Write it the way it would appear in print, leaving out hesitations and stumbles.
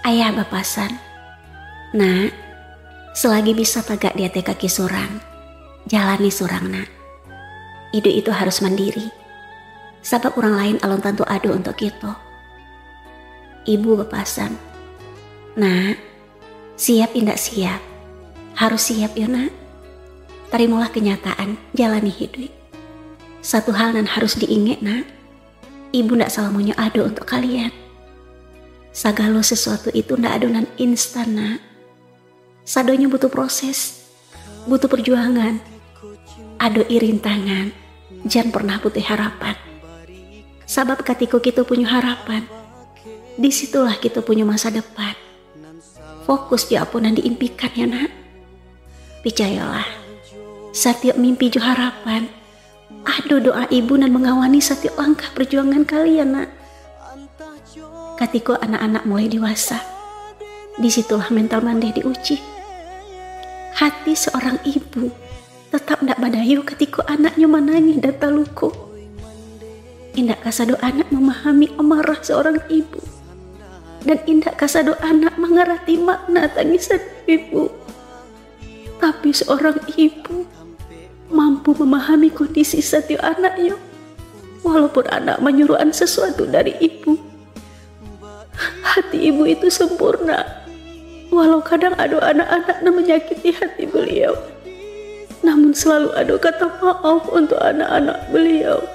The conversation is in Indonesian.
Ayah bapasan, nak, selagi bisa tegak di atas kaki sorang, jalani sorang nak. Hidup itu harus mandiri, sebab orang lain alon tentu adu untuk kita. Ibu bapasan, nak, siap indak siap, harus siap ya nak. Terimalah kenyataan, jalani hidup. Satu hal yang harus diingat nak, ibu ndak salah maunya adu untuk kalian. Segala sesuatu itu ndak adonan instan nak. Sadonya butuh proses, butuh perjuangan. Ado irintangan, jangan pernah putus harapan. Sebab ketika kita punya harapan, disitulah kita punya masa depan. Fokus di apa yang diimpikan ya nak. Percayalah, setiap mimpi jo harapan, ada doa ibu dan mengawani setiap langkah perjuangan kalian nak. Ketika anak-anak mulai dewasa, disitulah mental mandeh diuji. Hati seorang ibu tetap ndak badayu ketika anaknya menangis dan terluka. Indak kasado anak memahami amarah seorang ibu, dan indak kasado anak mengerti makna tangisan ibu. Tapi seorang ibu mampu memahami kondisi setiap anaknya, walaupun anak menyuruhkan sesuatu dari ibu. Hati ibu itu sempurna, walau kadang ada anak-anak yang menyakiti hati beliau. Namun selalu ada kata maaf untuk anak-anak beliau.